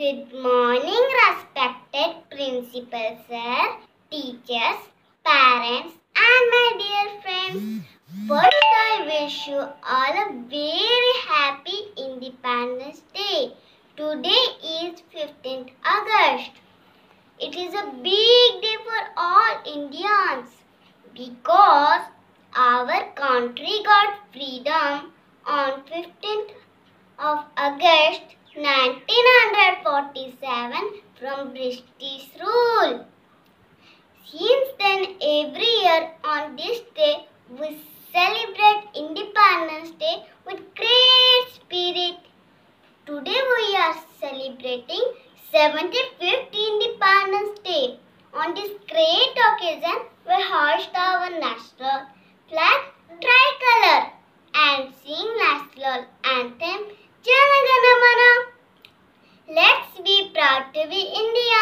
Good morning, respected principal sir, teachers, parents, and my dear friends. First, I wish you all a very happy Independence Day. Today is 15th August. It is a big day for all Indians because our country got freedom on 15th of August 1947 from British rule. Since then, every year on this day, we celebrate Independence Day with great spirit. Today we are celebrating 75th Independence Day. On this great occasion, we hoist our national flag tricolor and sing national anthem Jana Gana Mana. Let's be proud to be Indian.